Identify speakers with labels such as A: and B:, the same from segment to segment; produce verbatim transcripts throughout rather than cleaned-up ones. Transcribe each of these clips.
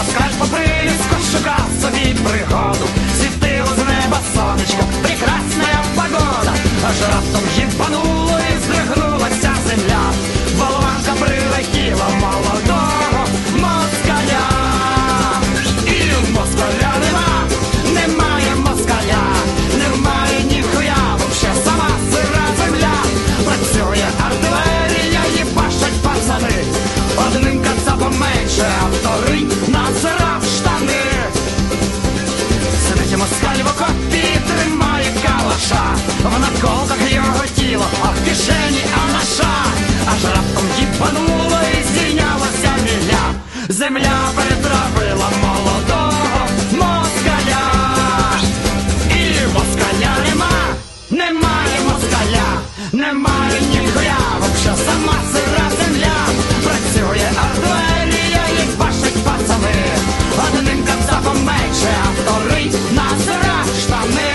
A: москаль по приліску шукав собі пригоду. Світило з неба сонечко, прекрасна погода. Аж раптом їбануло і здригнулася земля. Болванка прилетіла молодого москаля. І москаля нема, немає москаля, немає ніхуя, вообще сама сира земля. Працює артилерія, їбашать пацани, одним кацапом менше, а вторий насрав штани. Сидить москаль в окопі, тримає калаша, в наколках його тіло, а в кишені анаша. Аж раптом їбануло і здійнялася мілля. Земля перетравила молодого москаля. І москаля нема, немає москаля, немає ніхуя, вообще сама сира земля. Працює артилерія, їбашать пацани, одним кацапом менше, а вторий насрав штани.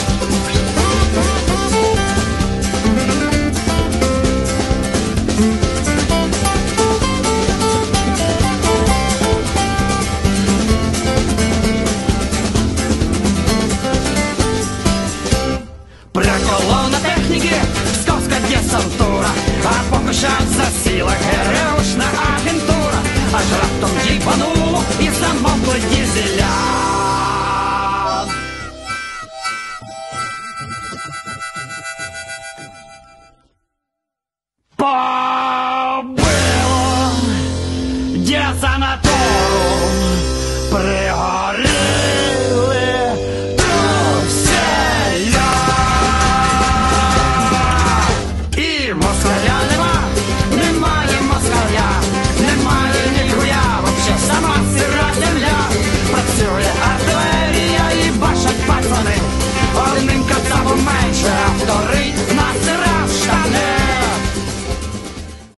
A: Приколона техніки, псковська десантура, а покушать засіла ГРУшна агентура. Аж раптом їбануло і замовкли дізеля. Побило десанатуру.